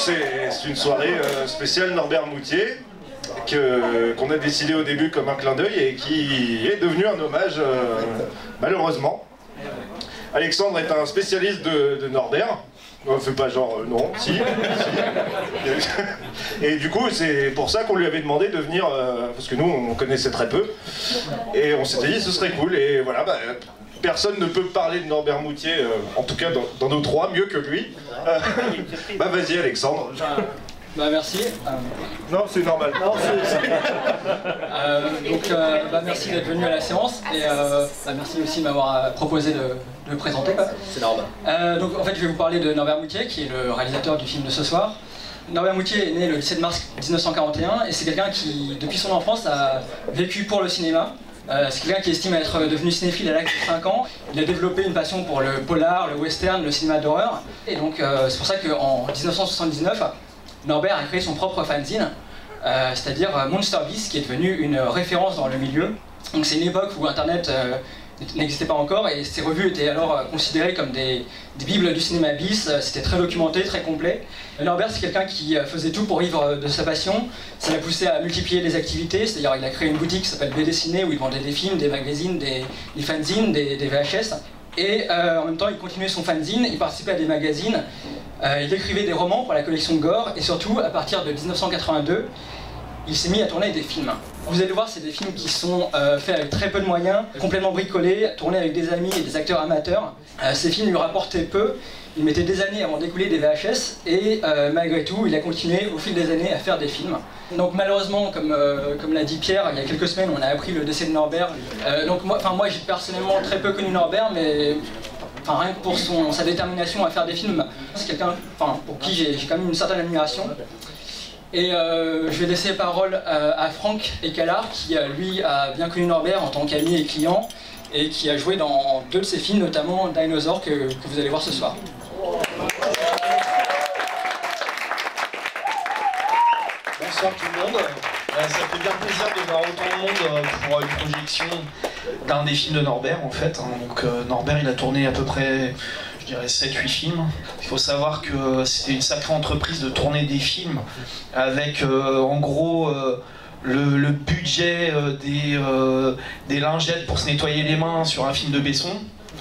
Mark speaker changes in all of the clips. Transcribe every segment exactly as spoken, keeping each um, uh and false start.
Speaker 1: c'est une soirée euh, spéciale Norbert Moutier, que, qu'on a décidé au début comme un clin d'œil et qui est devenu un hommage, euh, malheureusement. Alexandre est un spécialiste de, de Norbert. On fait pas genre euh, non, si, si. Et du coup, c'est pour ça qu'on lui avait demandé de venir, euh, parce que nous, on connaissait très peu. Et on s'était dit, ce serait cool. Et voilà, bah, personne ne peut parler de Norbert Moutier, euh, en tout cas dans, dans nos trois, mieux que lui. Euh, bah vas-y, Alexandre.
Speaker 2: Bah merci. Euh...
Speaker 1: Non, c'est normal. Non,
Speaker 2: euh, donc euh, bah, merci d'être venu à la séance et euh, bah, merci aussi de m'avoir proposé de, de me présenter.
Speaker 3: C'est normal.
Speaker 2: Euh, donc en fait je vais vous parler de Norbert Moutier qui est le réalisateur du film de ce soir. Norbert Moutier est né le dix-sept mars mille neuf cent quarante et un et c'est quelqu'un qui depuis son enfance a vécu pour le cinéma. Euh, c'est quelqu'un qui estime être devenu cinéphile à l'âge de cinq ans. Il a développé une passion pour le polar, le western, le cinéma d'horreur. Et donc euh, c'est pour ça qu'en mille neuf cent soixante-dix-neuf, Norbert a créé son propre fanzine, euh, c'est-à-dire Monster Beast, qui est devenu une référence dans le milieu. Donc c'est une époque où Internet euh, n'existait pas encore et ces revues étaient alors euh, considérées comme des, des bibles du cinéma bis. C'était très documenté, très complet. Norbert, c'est quelqu'un qui faisait tout pour vivre de sa passion. Ça l'a poussé à multiplier les activités, c'est-à-dire il a créé une boutique qui s'appelle B D Ciné où il vendait des films, des magazines, des, des fanzines, des, des V H S. Et euh, en même temps, il continuait son fanzine, il participait à des magazines, euh, il écrivait des romans pour la collection Gore, et surtout, à partir de mille neuf cent quatre-vingt-deux, il s'est mis à tourner des films. Vous allez voir, c'est des films qui sont euh, faits avec très peu de moyens, complètement bricolés, tournés avec des amis et des acteurs amateurs. Euh, ces films lui rapportaient peu, il mettait des années avant d'écouler des V H S, et euh, malgré tout, il a continué au fil des années à faire des films. Donc malheureusement, comme, euh, comme l'a dit Pierre, il y a quelques semaines, on a appris le décès de Norbert. Euh, donc moi, moi j'ai personnellement très peu connu Norbert, mais enfin, rien que pour son, sa détermination à faire des films, c'est quelqu'un enfin, pour qui j'ai quand même une certaine admiration. Et euh, je vais laisser la parole euh, à Franck Ecalard, qui euh, lui a bien connu Norbert en tant qu'ami et client, et qui a joué dans deux de ses films, notamment Dinosaur, que, que vous allez voir ce soir.
Speaker 3: Bonsoir tout le monde. Euh, ça fait bien plaisir de voir autant de monde euh, pour une projection d'un des films de Norbert en fait. Hein. Donc euh, Norbert il a tourné à peu près, je dirais sept huit films. Il faut savoir que c'était une sacrée entreprise de tourner des films avec euh, en gros euh, le, le budget euh, des, euh, des lingettes pour se nettoyer les mains sur un film de Besson.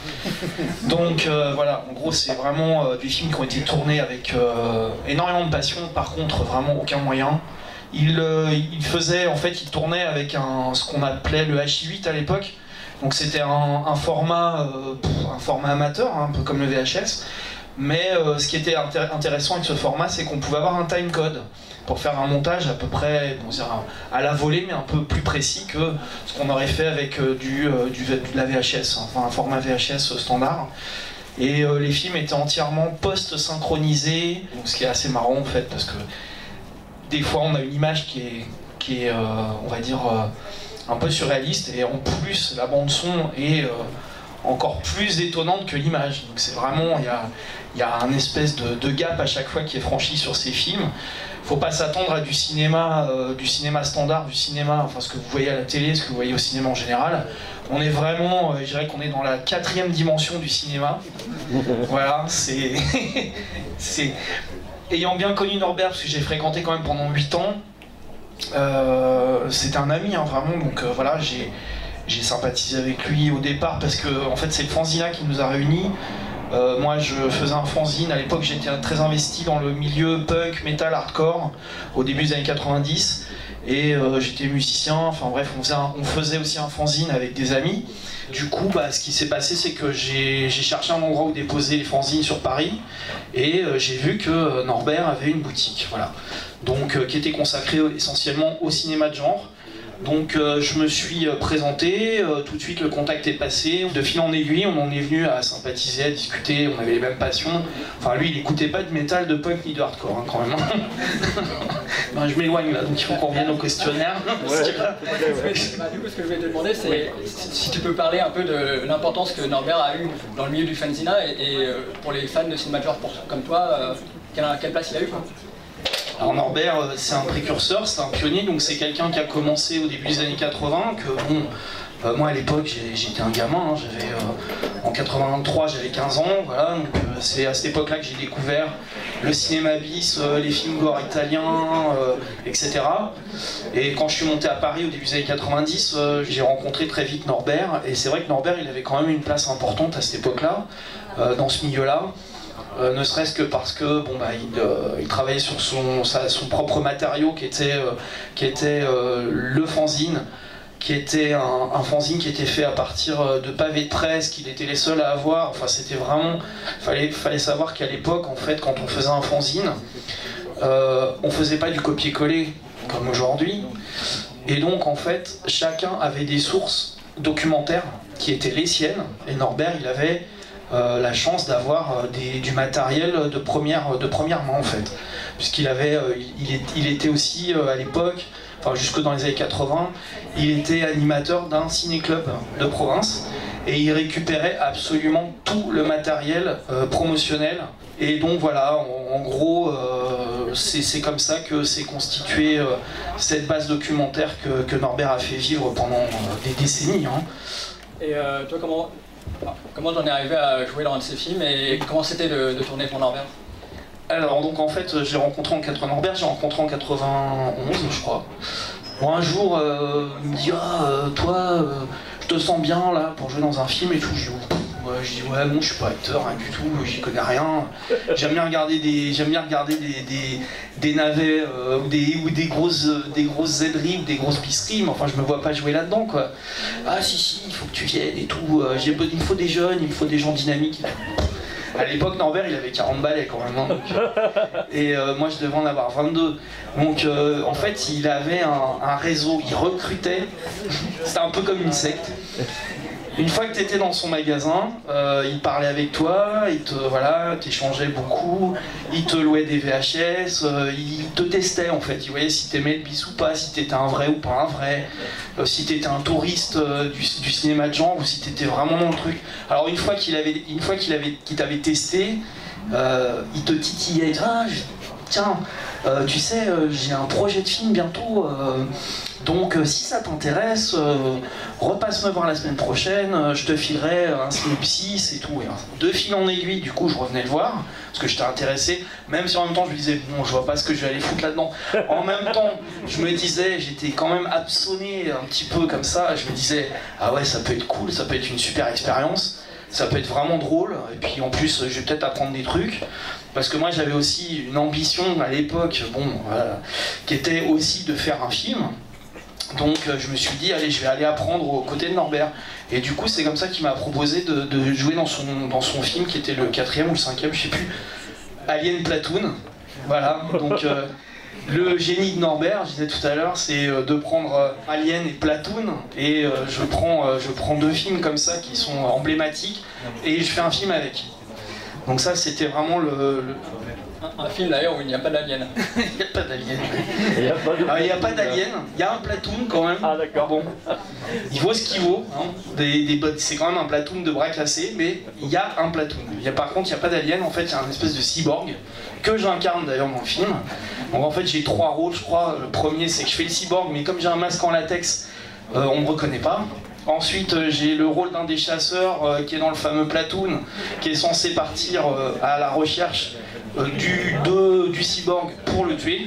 Speaker 3: Donc euh, voilà, en gros c'est vraiment euh, des films qui ont été tournés avec euh, énormément de passion, par contre vraiment aucun moyen. Il, euh, il faisait, en fait, il tournait avec un, ce qu'on appelait le H I huit à l'époque. Donc c'était un, un format, euh, un format amateur, hein, un peu comme le V H S. Mais euh, ce qui était intér intéressant avec ce format, c'est qu'on pouvait avoir un timecode pour faire un montage à peu près, bon, à la volée, mais un peu plus précis que ce qu'on aurait fait avec euh, du, euh, du, de la V H S, enfin un format V H S standard. Et euh, les films étaient entièrement post-synchronisés, donc ce qui est assez marrant en fait, parce que des fois on a une image qui est, qui est euh, on va dire, euh, un peu surréaliste, et en plus la bande son est euh, encore plus étonnante que l'image. Donc c'est vraiment, il y a, y a un espèce de, de gap à chaque fois qui est franchi sur ces films. Faut pas s'attendre à du cinéma, euh, du cinéma standard, du cinéma, enfin ce que vous voyez à la télé, ce que vous voyez au cinéma en général. On est vraiment, euh, je dirais qu'on est dans la quatrième dimension du cinéma. Voilà, c'est... c'est... Ayant bien connu Norbert, parce que j'ai fréquenté quand même pendant huit ans, euh, c'était un ami, hein, vraiment, donc euh, voilà, j'ai j'ai sympathisé avec lui au départ, parce que en fait c'est le fanzina qui nous a réunis. Euh, moi je faisais un fanzine, à l'époque j'étais très investi dans le milieu punk, metal, hardcore, au début des années quatre-vingt-dix, et euh, j'étais musicien, enfin bref, on faisait, un, on faisait aussi un fanzine avec des amis. Du coup, bah, ce qui s'est passé, c'est que j'ai cherché un endroit où déposer les fanzines sur Paris, et euh, j'ai vu que euh, Norbert avait une boutique, voilà, donc euh, qui était consacrée essentiellement au cinéma de genre. Donc euh, je me suis euh, présenté, euh, tout de suite le contact est passé, de fil en aiguille on en est venu à sympathiser, à discuter, on avait les mêmes passions. Enfin lui il écoutait pas de métal, de punk ni de hardcore hein, quand même. Ben, je m'éloigne là, donc il faut qu'on revienne au questionnaire.
Speaker 2: Ouais. Bah, du coup ce que je voulais te demander c'est si tu peux parler un peu de l'importance que Norbert a eu dans le milieu du fanzina et, et euh, pour les fans de cinéma de genre comme toi, euh, quelle, quelle place il a eu quoi.
Speaker 3: Alors Norbert, c'est un précurseur, c'est un pionnier, donc c'est quelqu'un qui a commencé au début des années quatre-vingts, que bon, euh, moi à l'époque j'étais un gamin, hein, j'avais, euh, en quatre-vingt-trois, j'avais quinze ans, voilà, donc euh, c'est à cette époque-là que j'ai découvert le cinéma bis, euh, les films gore italiens, euh, et cetera. Et quand je suis monté à Paris au début des années quatre-vingt-dix, euh, j'ai rencontré très vite Norbert, et c'est vrai que Norbert, il avait quand même une place importante à cette époque-là, euh, dans ce milieu-là. Euh, ne serait-ce que parce que bon, bah, il, euh, il travaillait sur son, sa, son propre matériau qui était, euh, qui était euh, le fanzine, qui était un, un fanzine qui était fait à partir de pavés de presse, qu'il était les seuls à avoir. Enfin, c'était vraiment... Fallait, fallait savoir qu'à l'époque, en fait, quand on faisait un fanzine, euh, on faisait pas du copier-coller comme aujourd'hui. Et donc, en fait, chacun avait des sources documentaires qui étaient les siennes. Et Norbert, il avait euh, la chance d'avoir euh, du matériel de première, de première main, en fait. Puisqu'il avait, euh, il, il, il était aussi, euh, à l'époque, enfin jusque dans les années quatre-vingts, il était animateur d'un ciné-club de province et il récupérait absolument tout le matériel euh, promotionnel. Et donc voilà, en, en gros, euh, c'est comme ça que s'est constituée euh, cette base documentaire que, que Norbert a fait vivre pendant euh, des décennies. Hein.
Speaker 2: Et euh, toi, comment comment t'en es arrivé à jouer dans un de ces films et comment c'était de, de tourner pour Norbert?
Speaker 3: Alors donc en fait, j'ai rencontré en quatre-vingts Norbert, j'ai rencontré en quatre-vingt-onze, je crois. Bon, un jour, euh, il me dit ah euh, toi, euh, je te sens bien là pour jouer dans un film et tout. Je dis ouais, je dis ouais non, je suis pas acteur hein, du tout, j'y connais rien. J'aime bien regarder des, j'aime bien regarder des, des, des navets euh, ou des ou des grosses des grosses Z-rigs, des grosses pisseries, mais enfin je me vois pas jouer là-dedans quoi. Ah si si, il faut que tu viennes et tout. Euh, j'ai il me faut des jeunes, il me faut des gens dynamiques. À l'époque, Norbert, il avait quarante balais quand même. Hein, donc, et euh, moi, je devais en avoir vingt-deux. Donc, euh, en fait, il avait un, un réseau, il recrutait. C'était un peu comme une secte. Une fois que tu étais dans son magasin, euh, il parlait avec toi, il te voilà, t'échangeait beaucoup, il te louait des V H S, euh, il te testait en fait, il voyait si t'aimais le bis ou pas, si t'étais un vrai ou pas un vrai, euh, si t'étais un touriste euh, du, du cinéma de genre ou si t'étais vraiment dans le truc. Alors une fois qu'il avait, une fois qu'il avait, qu'il t'avait testé, euh, il te titillait, ah, je, tiens, euh, tu sais, euh, j'ai un projet de film bientôt. Euh, Donc euh, si ça t'intéresse, euh, repasse me voir la semaine prochaine, euh, je te filerai un synopsis et tout. Et, euh, de fil en aiguille, du coup je revenais le voir, parce que j'étais intéressé, même si en même temps je me disais, bon je vois pas ce que je vais aller foutre là-dedans. En même temps, je me disais, j'étais quand même hameçonné un petit peu comme ça, je me disais, ah ouais ça peut être cool, ça peut être une super expérience. Ça peut être vraiment drôle, et puis en plus je vais peut-être apprendre des trucs, parce que moi j'avais aussi une ambition à l'époque, bon, euh, qui était aussi de faire un film. Donc euh, je me suis dit, allez, je vais aller apprendre aux côtés de Norbert. Et du coup, c'est comme ça qu'il m'a proposé de, de jouer dans son, dans son film, qui était le quatrième ou le cinquième, je sais plus, Alien Platoon. Voilà, donc euh, le génie de Norbert, je disais tout à l'heure, c'est euh, de prendre euh, Alien et Platoon, et euh, je, prends, euh, je prends deux films comme ça qui sont emblématiques, et je fais un film avec. Donc ça, c'était vraiment le... le...
Speaker 2: Un, un film d'ailleurs où il n'y a pas d'alien.
Speaker 3: Il n'y a pas d'alien. Il n'y a pas d'alien, il y a un platoon quand même.
Speaker 4: Ah d'accord.
Speaker 3: Bon, il vaut ce qu'il vaut. Hein. Des, des, c'est quand même un platoon de bras cassés, mais il y a un platoon. Il y a, par contre, il n'y a pas d'alien, en fait, il y a une espèce de cyborg, que j'incarne d'ailleurs dans le film. Donc en fait, j'ai trois rôles, je crois. Le premier, c'est que je fais le cyborg, mais comme j'ai un masque en latex, euh, on ne me reconnaît pas. Ensuite, euh, j'ai le rôle d'un des chasseurs euh, qui est dans le fameux platoon, qui est censé partir euh, à la recherche euh, du, de, du cyborg pour le tuer.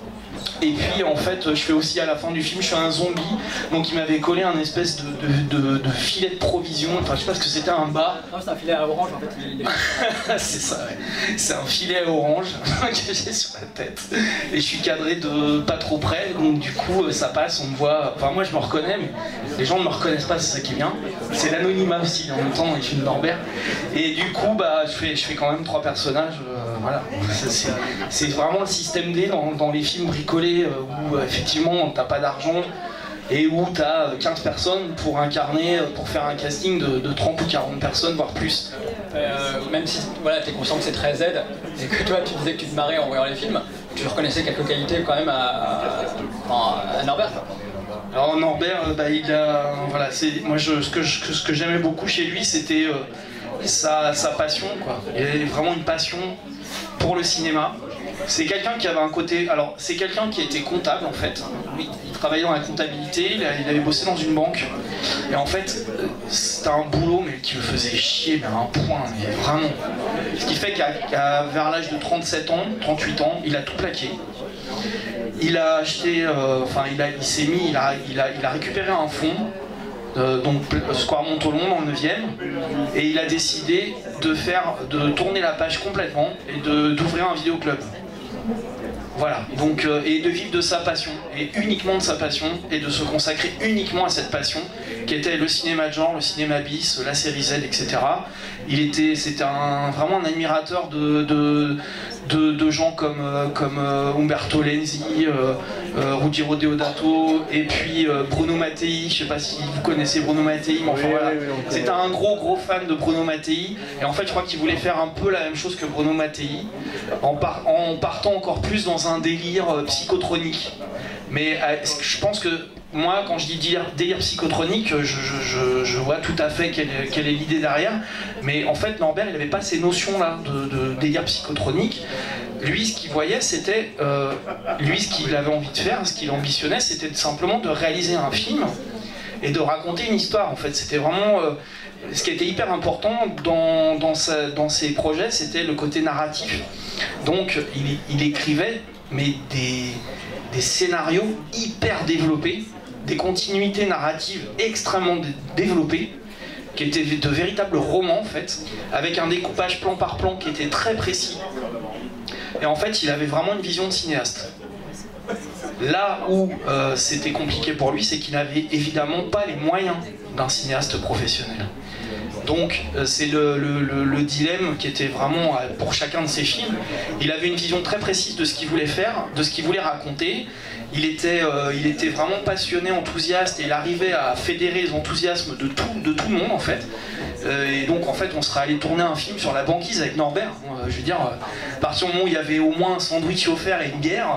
Speaker 3: Et puis en fait, je fais aussi à la fin du film, je suis un zombie, donc il m'avait collé un espèce de, de, de, de filet de provision, enfin je sais pas ce que c'était, un bas.
Speaker 2: Non, c'est un filet à orange en fait. Il est...
Speaker 3: C'est ça, ouais. C'est un filet à orange que j'ai sur la tête. Et je suis cadré de pas trop près, donc du coup ça passe, on me voit. Enfin moi je me reconnais, mais les gens ne me reconnaissent pas, c'est ça qui est bien. C'est l'anonymat aussi en même temps dans les films Norbert. Et du coup bah je fais, je fais quand même trois personnages, euh, voilà. C'est vraiment le système D dans, dans les films bricolés où euh, effectivement t'as pas d'argent et où t'as quinze personnes pour incarner, pour faire un casting de, de trente ou quarante personnes, voire plus.
Speaker 2: Euh, même si voilà, t'es conscient que c'est très Z, et que toi tu disais que tu te marrais en voyant les films, tu reconnaissais quelques qualités quand même à, à, à Norbert.
Speaker 3: Alors Norbert, bah, il a, voilà, c'est, moi je, ce que, je, ce que j'aimais beaucoup chez lui, c'était euh, sa, sa passion, quoi. Il avait vraiment une passion pour le cinéma. C'est quelqu'un qui avait un côté... Alors, c'est quelqu'un qui était comptable, en fait. Il, il travaillait dans la comptabilité, il, a, il avait bossé dans une banque. Et en fait, c'était un boulot, mais qui le faisait chier, mais à un point, mais vraiment. Ce qui fait qu'à qu'à vers l'âge de trente-sept ans, trente-huit ans, il a tout plaqué. Il a acheté, euh, enfin il, a, il s'est mis, il a, il, a, il a récupéré un fonds, euh, donc Square Montauban dans le neuvième, et il a décidé de faire, de tourner la page complètement et de, d'ouvrir un vidéoclub. Voilà, donc, euh, et de vivre de sa passion, et uniquement de sa passion, et de se consacrer uniquement à cette passion, qui était le cinéma de genre, le cinéma bis, la série Z, et cetera. Il était, c'était un, vraiment un admirateur de, de, de, de gens comme, euh, comme euh, Umberto Lenzi, euh, euh, Ruggiero Deodato, et puis euh, Bruno Mattei. Je sais pas si vous connaissez Bruno Mattei, mais enfin
Speaker 1: oui,
Speaker 3: voilà.
Speaker 1: Oui, oui, oui,
Speaker 3: c'était un gros gros fan de Bruno Mattei, et en fait je crois qu'il voulait faire un peu la même chose que Bruno Mattei, en, par, en partant encore plus dans un délire euh, psychotronique. Mais euh, je pense que moi, quand je dis délire, délire psychotronique, je, je, je, je vois tout à fait quelle, quelle est l'idée derrière. Mais en fait, Norbert, il n'avait pas ces notions-là de, de délire psychotronique. Lui, ce qu'il voyait, c'était... Euh, lui, ce qu'il avait envie de faire, ce qu'il ambitionnait, c'était simplement de réaliser un film et de raconter une histoire, en fait. C'était vraiment... Euh, ce qui était hyper important dans, dans, sa, dans ses projets, c'était le côté narratif. Donc, il, il écrivait, mais des... des scénarios hyper développés, des continuités narratives extrêmement dé développées, qui étaient de véritables romans en fait, avec un découpage plan par plan qui était très précis. Et en fait, il avait vraiment une vision de cinéaste. Là où euh, c'était compliqué pour lui, c'est qu'il n'avait évidemment pas les moyens d'un cinéaste professionnel. Donc euh, c'est le, le, le, le dilemme qui était vraiment euh, pour chacun de ses films. Il avait une vision très précise de ce qu'il voulait faire, de ce qu'il voulait raconter. Il était, euh, il était vraiment passionné, enthousiaste, et il arrivait à fédérer les enthousiasmes de tout, de tout le monde en fait. Euh, et donc en fait on serait allé tourner un film sur la banquise avec Norbert. Euh, je veux dire, euh, à partir du moment où il y avait au moins un sandwich offert et une bière,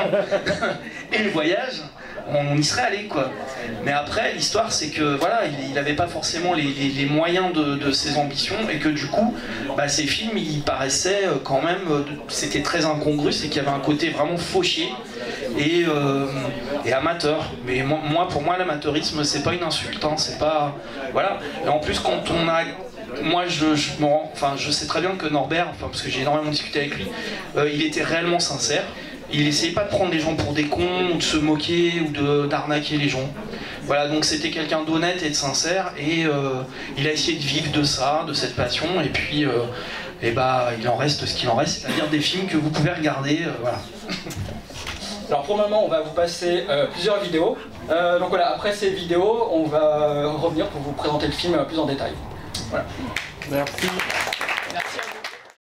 Speaker 3: et le voyage, on y serait allé quoi. Mais après l'histoire c'est que voilà, il n'avait pas forcément les, les, les moyens de, de ses ambitions, et que du coup bah, ces films ils paraissaient quand même, c'était très incongru, c'est qu'il y avait un côté vraiment fauché et, euh, et amateur. Mais moi, moi pour moi l'amateurisme c'est pas une insulte, hein, c'est pas... Voilà. Et en plus quand on a... Moi je, je, bon, enfin, je sais très bien que Norbert, enfin, parce que j'ai énormément discuté avec lui, euh, il était réellement sincère. Il essayait pas de prendre les gens pour des cons, ou de se moquer, ou d'arnaquer les gens. Voilà, donc c'était quelqu'un d'honnête et de sincère, et euh, il a essayé de vivre de ça, de cette passion, et puis euh, et bah, il en reste ce qu'il en reste, c'est-à-dire des films que vous pouvez regarder, euh, voilà.
Speaker 2: Alors pour le moment, on va vous passer euh, plusieurs vidéos. Euh, donc voilà, après ces vidéos, on va revenir pour vous présenter le film plus en détail. Voilà.
Speaker 1: Merci.
Speaker 2: Merci à vous.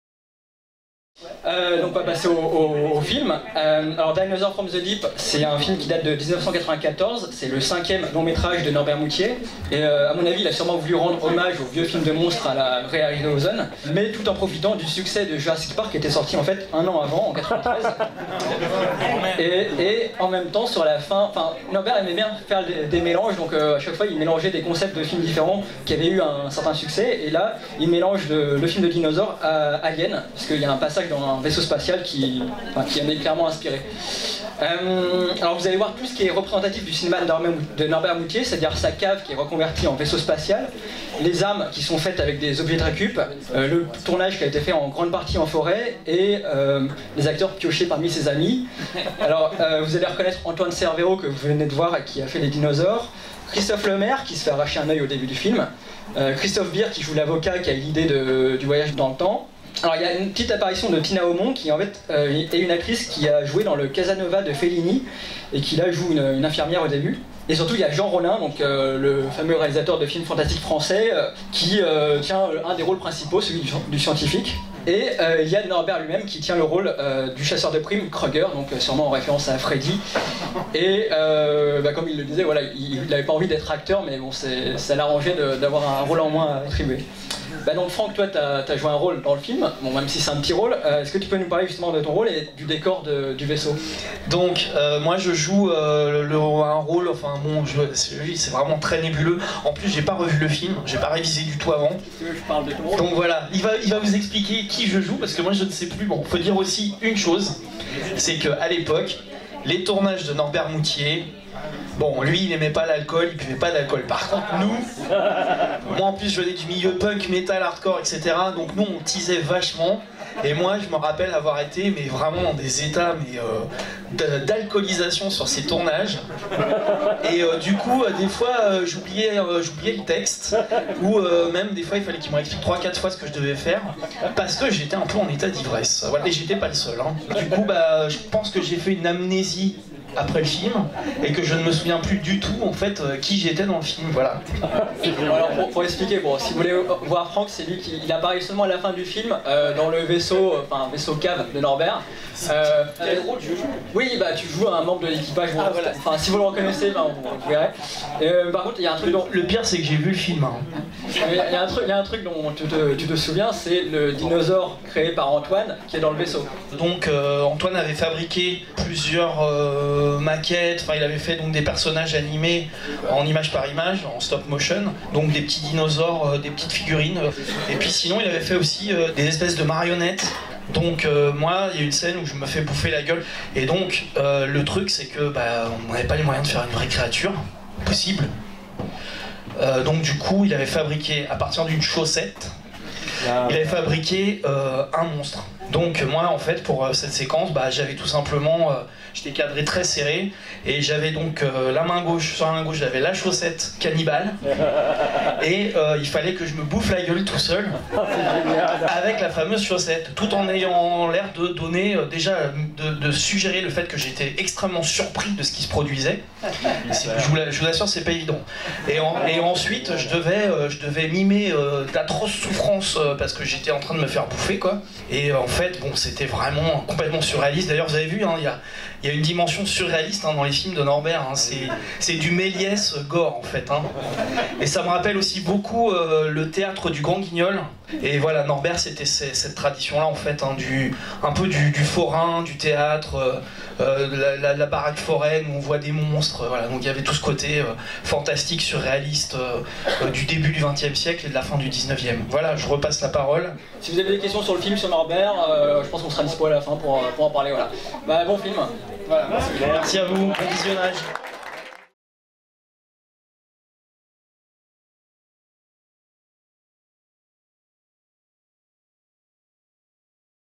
Speaker 2: Euh, donc on va passer au, au, au film. Euh, alors Dinosaur from the Deep, c'est un film qui date de mille neuf cent quatre-vingt-quatorze, c'est le cinquième long métrage de Norbert Moutier. Et euh, à mon avis, il a sûrement voulu rendre hommage au vieux film de monstre à la Ray Harryhausen, mais tout en profitant du succès de Jurassic Park qui était sorti en fait un an avant, en quatre-vingt-treize. Et, et en même temps, sur la fin, enfin Norbert aimait bien faire des, des mélanges, donc euh, à chaque fois il mélangeait des concepts de films différents qui avaient eu un, un certain succès, et là il mélange le, le film de dinosaure à Alien, parce qu'il y a un passage dans un vaisseau spatial qui, enfin, qui en est clairement inspiré. Euh, alors vous allez voir tout ce qui est représentatif du cinéma de Norbert Moutier, c'est-à-dire sa cave qui est reconvertie en vaisseau spatial, les armes qui sont faites avec des objets de récup, euh, le tournage qui a été fait en grande partie en forêt, et euh, les acteurs piochés parmi ses amis. Alors euh, vous allez reconnaître Antoine Servéro que vous venez de voir, qui a fait les dinosaures, Christophe Lemaire qui se fait arracher un œil au début du film, euh, Christophe Beer qui joue l'avocat qui a eu l'idée du voyage dans le temps. Alors il y a une petite apparition de Tina Aumont qui en fait euh, est une actrice qui a joué dans le Casanova de Fellini et qui là joue une, une infirmière au début. Et surtout il y a Jean Rollin, donc euh, le fameux réalisateur de films fantastiques français, euh, qui euh, tient un des rôles principaux, celui du, du scientifique. Et euh, il y a Norbert lui-même qui tient le rôle euh, du chasseur de primes, Kruger, donc euh, sûrement en référence à Freddy. Et euh, bah, comme il le disait, voilà, il n'avait pas envie d'être acteur, mais bon, ça l'arrangeait d'avoir un rôle en moins attribué. Bah donc Franck, toi tu as, as joué un rôle dans le film, bon, même si c'est un petit rôle, euh, est-ce que tu peux nous parler justement de ton rôle et du décor de, du vaisseau?
Speaker 3: Donc euh, moi je joue euh, le, un rôle, enfin bon, c'est vraiment très nébuleux. En plus j'ai pas revu le film, j'ai pas révisé du tout avant.
Speaker 2: Je parle de ton rôle.
Speaker 3: Donc voilà, il va, il va vous expliquer qui je joue, parce que moi je ne sais plus. Bon, faut dire aussi une chose, c'est qu'à l'époque, les tournages de Norbert Moutier, Bon, lui, il aimait pas l'alcool, il buvait pas d'alcool. Par contre, nous, moi en plus, je venais du milieu punk, metal, hardcore, et cetera. Donc nous, on teasait vachement. Et moi, je me rappelle avoir été, mais vraiment dans des états mais, euh, d'alcoolisation sur ces tournages. Et euh, du coup, euh, des fois, euh, j'oubliais euh, j'oubliais le texte. Ou euh, même, des fois, il fallait qu'il me réexplique trois quatre fois ce que je devais faire. Parce que j'étais un peu en état d'ivresse. Voilà. Et j'étais pas le seul. Hein. Du coup, bah, je pense que j'ai fait une amnésie après le film et que je ne me souviens plus du tout en fait euh, qui j'étais dans le film, voilà.
Speaker 2: Alors pour, pour expliquer, bon, si vous voulez voir Franck, c'est lui qui il apparaît seulement à la fin du film euh, dans le vaisseau, enfin vaisseau cave de Norbert. Euh, Quel rôle tu joues? Oui, bah tu joues un membre de l'équipage. Bon, ah, voilà. Enfin si vous le reconnaissez, bah, vous, vous verrez. Euh, par contre, il y a un truc dont
Speaker 3: le pire c'est que j'ai vu le film. Hein.
Speaker 2: Il y a un truc, il y a un truc dont tu te, tu te souviens, c'est le dinosaure créé par Antoine qui est dans le vaisseau.
Speaker 3: Donc euh, Antoine avait fabriqué plusieurs euh, maquettes, enfin il avait fait donc des personnages animés en image par image, en stop motion, donc des petits dinosaures, euh, des petites figurines. Et puis sinon il avait fait aussi euh, des espèces de marionnettes. Donc euh, moi, il y a une scène où je me fais bouffer la gueule. Et donc euh, le truc c'est que bah, on n'avait pas les moyens de faire une vraie créature possible. Euh, donc du coup, il avait fabriqué, à partir d'une chaussette, il avait fabriqué euh, un monstre. Donc moi, en fait, pour euh, cette séquence, bah, j'avais tout simplement, euh, j'étais cadré très serré, et j'avais donc euh, la main gauche, sur la main gauche, j'avais la chaussette cannibale, et euh, il fallait que je me bouffe la gueule tout seul, avec la fameuse chaussette, tout en ayant l'air de donner, euh, déjà, de, de suggérer le fait que j'étais extrêmement surpris de ce qui se produisait. Je vous, la, je vous assure, c'est pas évident. Et, en, et ensuite, je devais, euh, je devais mimer euh, d'atroces souffrances euh, parce que j'étais en train de me faire bouffer, quoi. Et euh, en fait, bon, c'était vraiment complètement surréaliste. D'ailleurs, vous avez vu, il hein, y, a, y a une dimension surréaliste hein, dans les films de Norbert. Hein. C'est du Méliès gore, en fait. Hein. Et ça me rappelle aussi beaucoup euh, le théâtre du Grand Guignol. Et voilà, Norbert, c'était cette tradition-là, en fait, hein, du, un peu du, du forain, du théâtre, euh, euh, la, la, la baraque foraine où on voit des monstres. Voilà, donc il y avait tout ce côté euh, fantastique, surréaliste euh, euh, du début du vingtième siècle et de la fin du dix-neuvième. Voilà, je repasse la parole.
Speaker 2: Si vous avez des questions sur le film, sur Norbert, euh, je pense qu'on sera dispo à la fin pour, pour en parler. Voilà. Bah, bon film.
Speaker 3: Voilà, merci. Merci à vous, bon visionnage.